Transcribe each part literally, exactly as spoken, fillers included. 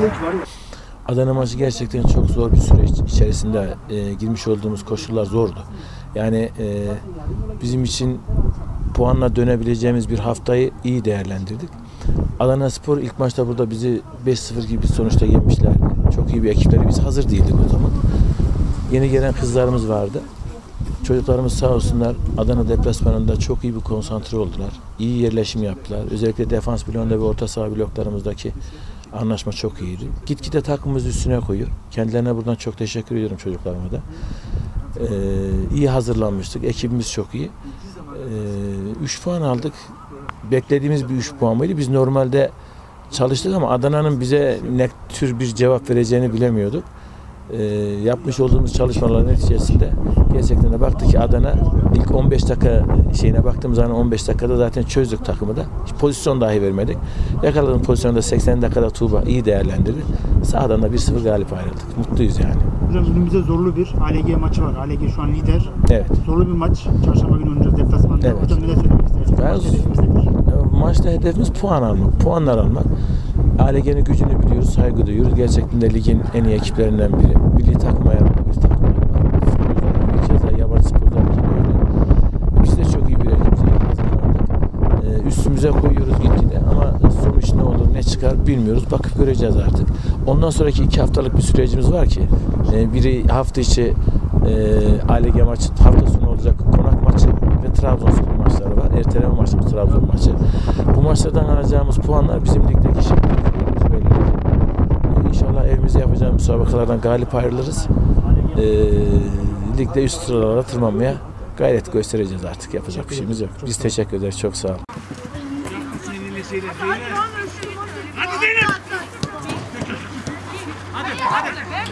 Adana maçı gerçekten çok zor bir süreç içerisinde e, girmiş olduğumuz koşullar zordu. Yani e, bizim için puanla dönebileceğimiz bir haftayı iyi değerlendirdik. Adanaspor ilk maçta burada bizi beş sıfır gibi bir sonuçta yenmişlerdi. Çok iyi bir ekipleri, biz hazır değildik o zaman. Yeni gelen kızlarımız vardı. Çocuklarımız sağ olsunlar Adana deplasmanında çok iyi bir konsantre oldular. İyi yerleşim yaptılar. Özellikle defans bloğunda ve orta saha bloklarımızdaki anlaşma çok iyiydi. Gitgide takımımız üstüne koyuyor. Kendilerine buradan çok teşekkür ediyorum çocuklarıma da. Ee, iyi hazırlanmıştık. Ekibimiz çok iyi. üç puan aldık. Beklediğimiz bir üç puan mıydı? Biz normalde çalıştık ama Adana'nın bize ne tür bir cevap vereceğini bilemiyorduk. Ee, yapmış olduğumuz çalışmaların neticesinde gerçekten de baktık ki Adana ilk on beş dakika şeyine baktığımız zaman on beş dakikada zaten çözdük takımı da. Hiç pozisyon dahi vermedik. Yakaladığım pozisyonda seksen dakikada Tuğba iyi değerlendirdi. Sağdan da bir sıfır galip ayrıldık. Mutluyuz yani. Hocam önümüzde zorlu bir A L G maçı var. A L G şu an lider. Evet. Zorlu bir maç. Çarşamba günü oynayacağız deplasmanda. Evet. Hocam neler söylemek istersiniz? Ben, Maçta hedefimiz nedir? Maçta hedefimiz puan almak. Puanlar almak. A L G'nin gücünü biliyoruz, saygı duyuyoruz. Gerçekten de ligin en iyi ekiplerinden biri. Milli takıma yararlı bir takımları var. Sporcular bir kez yabancı sporcular gibi öyle. Biz de çok iyi bir ekibiz. Ee, üstümüze koyuyoruz gitgide ama sonuç ne olur, ne çıkar bilmiyoruz. Bakıp göreceğiz artık. Ondan sonraki iki haftalık bir sürecimiz var ki e, biri hafta içi e, A L G maçı, hafta sonu olacak Konak maçı ve Trabzonspor maçları var. Erteleme maçımız Trabzon maçı. Bu maçlardan alacağımız puanlar bizim ligdeki şeklimiz belli. Ee, İnşallah evimize yapacağımız müsabakalardan galip ayrılırız. Ee, ligde üst sıralara tırmanmaya gayret göstereceğiz artık. Yapacak bir şeyimiz yok. Biz teşekkür ederiz. Çok sağ olun. Hadi Zeynep! Hadi, hadi!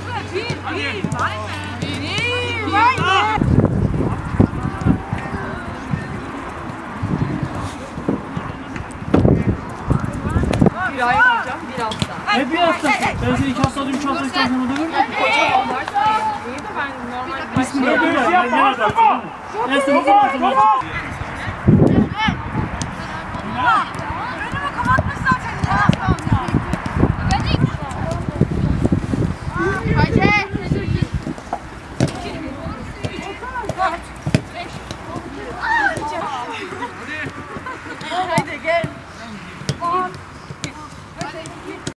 Bir ay hocam, bir hafta. Ne bir hafta? Ben seni iki hafta, üç hafta istersen o da görürüm. Hocam varsa iyi de ben normal... Bismillah böyle. Ben ne yapayım? En son o zaman.